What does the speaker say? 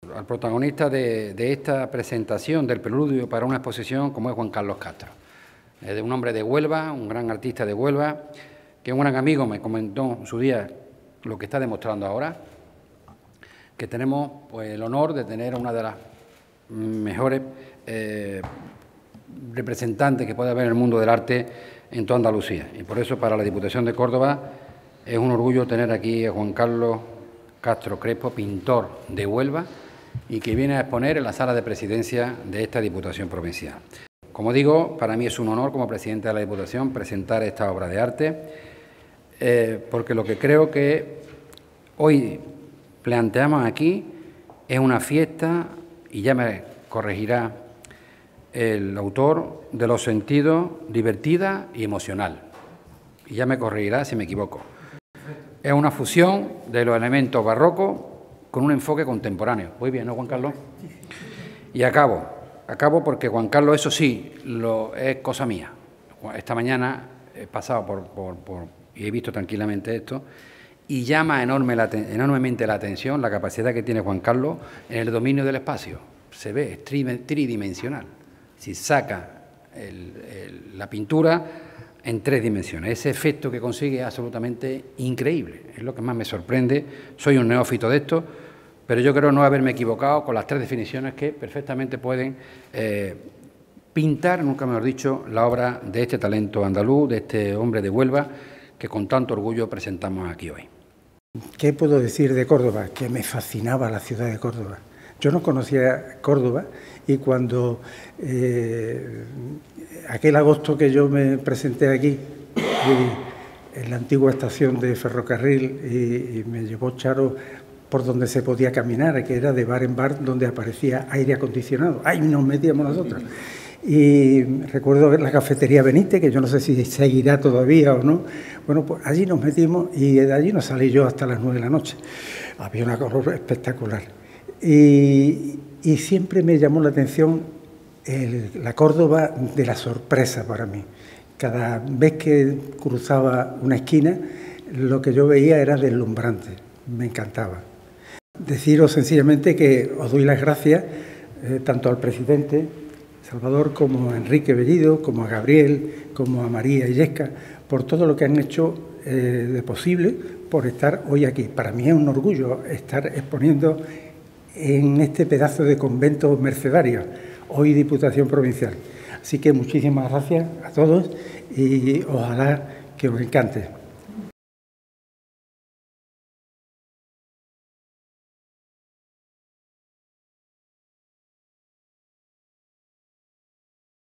al protagonista de esta presentación del preludio para una exposición como es Juan Carlos Castro. Es un hombre de Huelva, un gran artista de Huelva, que un gran amigo me comentó en su día lo que está demostrando ahora, que tenemos pues, el honor de tener a una de las mejores representantes que puede haber en el mundo del arte en toda Andalucía. Y por eso para la Diputación de Córdoba es un orgullo tener aquí a Juan Carlos Castro Crespo, pintor de Huelva, y que viene a exponer en la sala de presidencia de esta Diputación Provincial. Como digo, para mí es un honor como presidente de la Diputación presentar esta obra de arte, porque lo que creo que hoy planteamos aquí es una fiesta, y ya me corregirá el autor, de los sentidos divertida y emocional. Y ya me corregirá si me equivoco. Es una fusión de los elementos barrocos con un enfoque contemporáneo. Muy bien, ¿no, Juan Carlos? Y acabo porque Juan Carlos, eso sí, es cosa mía. Esta mañana he pasado y he visto tranquilamente esto, y llama enormemente la atención la capacidad que tiene Juan Carlos en el dominio del espacio. Se ve, es tridimensional. Si saca la pintura en 3 dimensiones. Ese efecto que consigue es absolutamente increíble. Es lo que más me sorprende. Soy un neófito de esto, pero yo creo no haberme equivocado con las 3 definiciones que perfectamente pueden pintar, nunca mejor dicho, la obra de este talento andaluz, de este hombre de Huelva, que con tanto orgullo presentamos aquí hoy. ¿Qué puedo decir de Córdoba? Que me fascinaba la ciudad de Córdoba. Yo no conocía Córdoba y cuando aquel agosto que yo me presenté aquí, en la antigua estación de ferrocarril, y me llevó Charo por donde se podía caminar, que era de bar en bar donde aparecía aire acondicionado. Ahí nos metíamos nosotros. Y recuerdo ver la cafetería Benítez, que yo no sé si seguirá todavía o no. Bueno, pues allí nos metimos y de allí no salí yo hasta las 9 de la noche. Había una color espectacular. Y siempre me llamó la atención la Córdoba de la sorpresa para mí. Cada vez que cruzaba una esquina, lo que yo veía era deslumbrante, me encantaba. Deciros sencillamente que os doy las gracias tanto al presidente Salvador como a Enrique Bellido, como a Gabriel, como a María Illesca, por todo lo que han hecho de posible por estar hoy aquí. Para mí es un orgullo estar exponiendo en este pedazo de convento mercedario, hoy Diputación Provincial. Así que muchísimas gracias a todos y ojalá que os encante.